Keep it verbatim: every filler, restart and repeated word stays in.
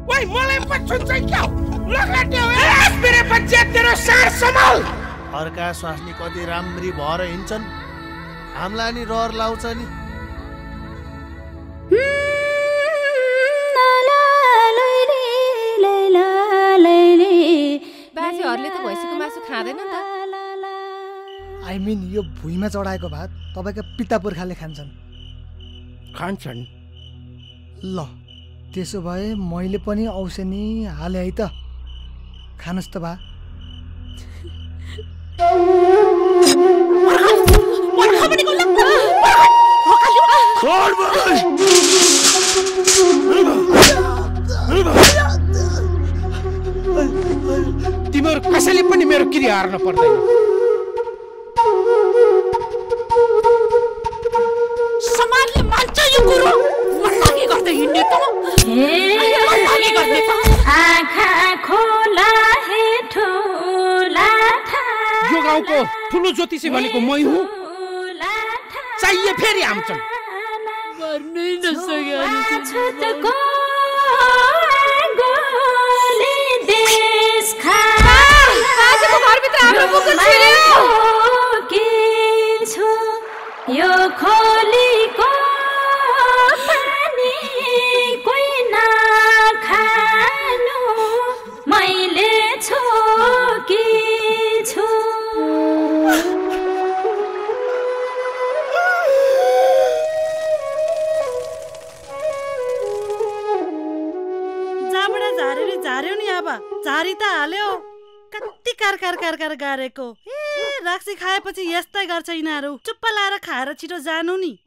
ओइ मलाई पछुन चाहिँ क्या लगाटे हो ए मेरे बच्चे तेरो सार सम्हाल अर्का स्वास्नी कति राम्री भएर हिँड्छन् हामीलाई नि रहर लाउँछ नि बाजेहरूले त भैँसीको मासु खाँदैन नि त आई मिन यो भुइँमा चढाएको भात तपाईका पिता पुर्खाले खान्छन् खान्छन् ल त्यसो भए मैले पनि औसनी हाले है त खानुस् त बा तिमीहरू कसैले पनि मेरो किरी हार्न पर्दैन समाजले मान्छ यो कुरो मन लागि गर्दै हिँड्ने त मन लागि गर्दै त आँखा खोला हे ठुला यो गाउँको ठुलो ज्योतिषी भनेको मै हुँ चाहिए फेरि आउँछन् मर्नै नसक्यो बाजेको घरभित्र हाम्रो कुकुर छिर्यो यो खोलीको पानी कोही नखानु मैले छोकी छु जाबडा झारेर झार्यो नि अब झारी त हाल्यो कति कार कार कार कार गारेको ए राक्सी खाएपछि यस्तै गर्छ यिनीहरू चुप्प लाएर खाएर छिटो जानु नि